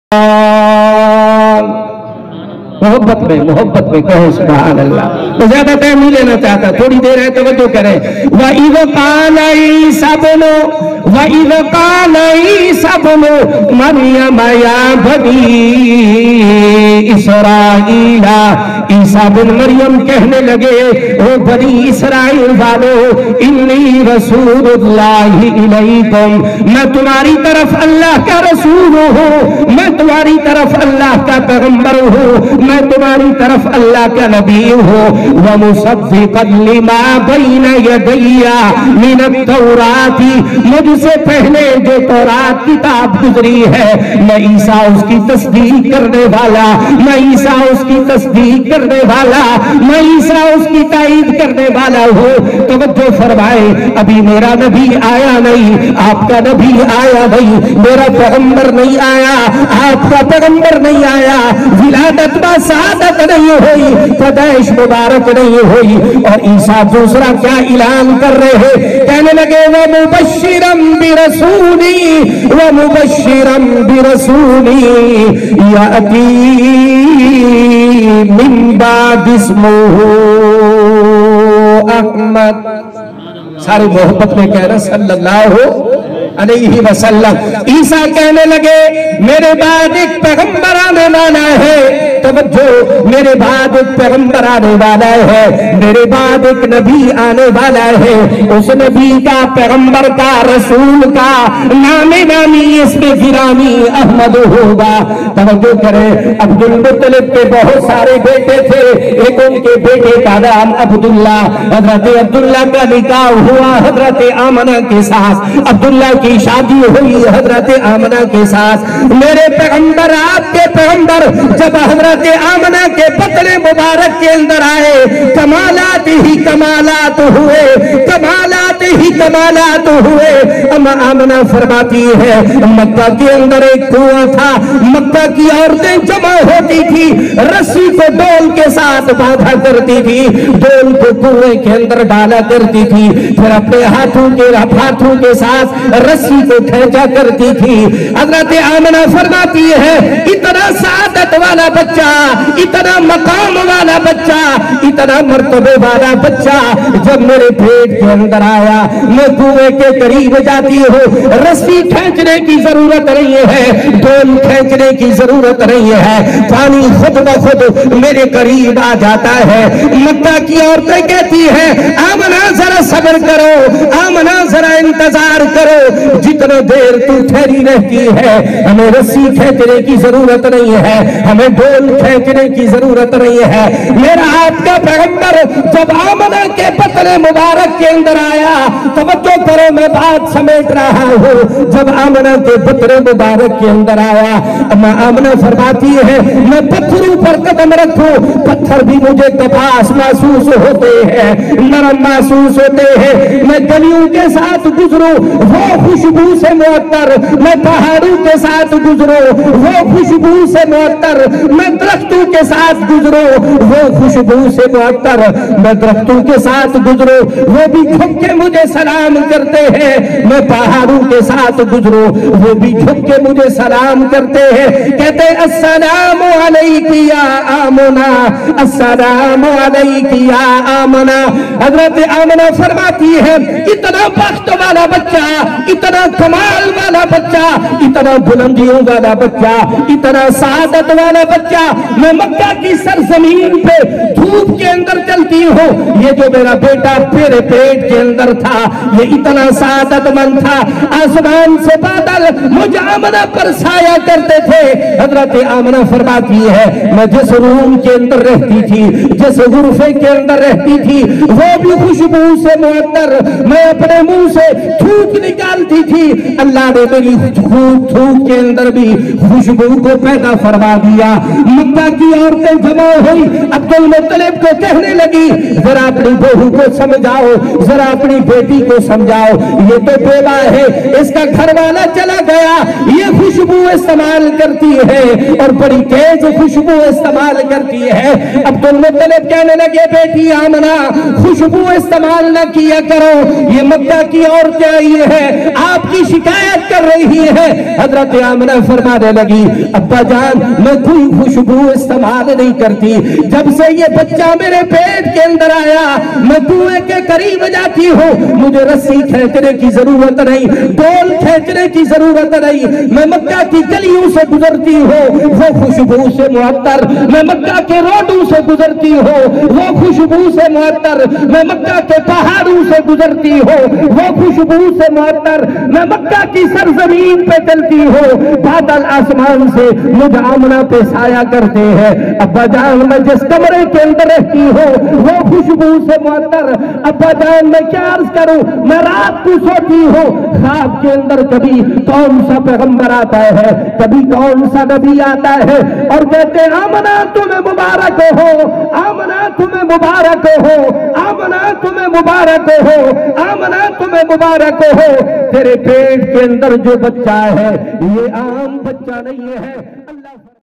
محبت میں کہو سبحان اللہ. تو زیادہ ٹائم نہیں لینا چاہتا، تھوڑی دیر ہے توجہ کریں. وَإِذْ قَالَ عِيسَى ابْنُ مَرْيَمَ يَا بَنِي إِسْرَائِيلَ، عیسیٰ بن مریم کہنے لگے او بنی اسرائیل والو، انی رسول اللہ الیکم، میں تمہاری طرف اللہ کا رسول ہوں، میں تمہاری طرف اللہ کا پیغمبر ہوں، میں تمہاری طرف اللہ کا نبی ہوں. وَمُصَدِّقًا لِمَا بَيْنَ يَدَيَّ مِنَ التَّوْرَاةِ، مجھ سے پہلے جو تورات کتاب گزری ہے میں عیسیٰ اس کی تصدیق کرنے والا، میں عیسیٰ اس کی تصدیق کرنے والا، میں عیسیٰ اس کی تائید کرنے والا ہوں. توجہ فرمائے، ابھی میرا نبی آیا نہیں، آپ کا نبی آیا نہیں، میرا پیغمبر نہیں آیا، آپ کا پیغمبر نہیں آیا، ولادت با سعادت نہیں ہوئی، پیدائش مبارک نہیں ہوئی. اور عیسیٰ دوسرا کیا اعلان کر رہے ہیں؟ کہنے لگے وَمُبَشِّرًا بِرَسُولِي وَمُبَشِّرًا بِرَسُولِي يَأْتِي مِن بَعْدِ اسْمُهُ احمد. ساری محبت میں کہہ رہا صلی اللہ علیہ وسلم. عیسیٰ کہنے لگے میرے بعد ایک پیغمبر آنے والا ہے. توجہ، میرے بعد ایک پیغمبر آنے والا ہے، میرے بعد ایک نبی آنے والا ہے. اس نبی کا، پیغمبر کا، رسول کا نام نامی اس میں گرامی احمد ہوگا. توجہ کریں، عبد المطلب کے بہت سارے بیٹے تھے، ایک ان کے بیٹے کا نام عبداللہ. حضرت عبداللہ کا نکاح ہوا حضرت آمنہ کے ساتھ، عبداللہ کی شادی ہوئی حضرت آمنہ کے ساتھ. میرے پیغمبر، آپ کے پیغمبر جب حضرت آمنہ کے پتلے مبارک کے اندر آئے، کمالات ہی کمالات ہوئے، کمالات ہی کمالات ہوئے. اما آمنہ فرماتی ہے مکہ کے اندر ایک کنواں تھا، مکہ کی عورتیں جمع ہوتی تھی، رسی کو ڈول کے ساتھ باندھا کرتی تھی، ڈول کو کنویں کے اندر ڈالا کرتی تھی، پھر اپنے ہاتھوں کے ساتھ رسی کو کھینچا کرتی تھی. حضرت آمنہ فرماتی ہے اتنا سعادت والا بچہ، اتنا مقام والا بچہ، اتنا مرتبے والا بچہ جب میرے پیٹ کے اندر آیا، میں کنویں کے قریب جاتی ہوں، رسی کھینچنے کی ضرورت نہیں ہے، ڈول کھینچنے کی ضرورت نہیں ہے، پانی خود بخود میرے قریب آ جاتا ہے. مکہ کی عورتیں کہتی ہیں آمنہ ذرا صبر کرو، آمنہ ذرا انتظار کرو، جتنا دیر تو ٹھہری رہتی ہے ہمیں رسی کھینچنے کی ضرورت نہیں ہے، ہمیں ڈول کھینچنے کی ضرورت نہیں ہے. میرا آپ کا پیغمبر جب آمنہ کے پتلے مبارک کے اندر آیا، توجہ کرو میں بات سمیٹ رہا ہوں، جب آمنہ کے پتلے مبارک کے اندر آیا، اما آمنہ فرماتی ہے میں پتھروں پر قدم رکھوں، پتھر بھی مجھے کپاس محسوس ہوتے ہیں، نرم محسوس ہوتے ہیں. میں گلیوں کے ساتھ گزروں وہ خوشبو سے معطر، میں پہاڑوں کے ساتھ گزروں وہ خوشبو سے معطر، میں درختوں کے ساتھ گزروں وہ خوشبو سے معطر، میں درختوں کے ساتھ گزروں وہ بھی جھک کے مجھے سلام کرتے ہیں، میں پہاڑوں کے ساتھ گزروں وہ بھی جھک کے مجھے سلام کرتے ہیں، کہتے السلام علیکم یا آمنہ، السلام علیکم یا آمنہ. حضرت آمنہ فرماتی ہے اتنا بخت والا بچہ، اتنا کمال والا بچہ، اتنا بلندیوں والا بچہ، اتنا سعادت والا بچہ، میں مکہ کی سرزمین پہ دھوپ کے اندر چلتی ہوں، یہ جو میرا بیٹا میرے پیٹ کے اندر تھا یہ اتنا سعادت مند تھا، آسمان سے بادل مجھ آمنہ پر سایہ کرتے تھے. حضرت آمنہ فرماتی ہے میں جس روم کے اندر رہتی تھی، جس غرفے کے اندر رہتی تھی وہ بھی خوشبو سے معطر، میں اپنے منہ سے تھوک نکالتی تھی، اللہ نے میری تھوک کے اندر بھی خوشبو کو پیدا فرما دیا. مکہ کی عورتیں جمع جمع ہوئی، عبد المطلب کو کہنے لگی ذرا اپنی بہو کو سمجھاؤ، ذرا اپنی بیٹی کو سمجھاؤ، یہ تو بیوہ ہے، اس کا گھر والا چلا گیا، یہ خوشبو استعمال کرتی ہے اور بڑی تیز خوشبو استعمال کرتی ہے۔ عبد المطلب کہنے لگے بیٹی آمنہ خوشبو استعمال نہ کیا کرو، یہ مکہ کی عورتیں آئی ہے، آپ کی شکایت کر رہی ہے۔ حضرت آمنہ فرمانے لگی ابا جان میں کوئی خوشبو استعمال نہیں کرتی، جب سے یہ بچہ میرے پیٹ کے اندر آیا میں کنویں کے قریب جاتی ہوں، مجھے رسی کھینچنے کی ضرورت نہیں، ڈول کھینچنے کی ضرورت نہیں، میں مکہ کی گلیوں سے گزرتی ہوں وہ خوشبو سے معطر، میں مکہ کے روڈوں سے گزرتی ہوں وہ خوشبو سے معطر، میں مکہ کے پہاڑوں سے گزرتی ہوں وہ خوشبو سے معطر، میں مکہ کی سرزمین پہ چلتی ہوں بادل آسمان سے مجھ آمنہ پہ سایہ کرتے ہیں۔ ابا جان میں جس کمرے کے اندر رہتی ہوں وہ خوشبو سے معطر، ابا جان میں کیا عرض کروں، میں رات کو سوتی ہوں خواب کے اندر کبھی کون سا پیغمبر آتا ہے، کبھی کون سا نبی آتا ہے اور کہتے ہیں آمنہ تمہیں مبارک ہو، آمنہ تمہیں مبارک ہو، آمنہ تمہیں مبارک ہو، آمنہ تمہیں مبارک ہو، تیرے پیٹ کے اندر جو بچہ ہے یہ عام بچہ نہیں ہے۔ اللہ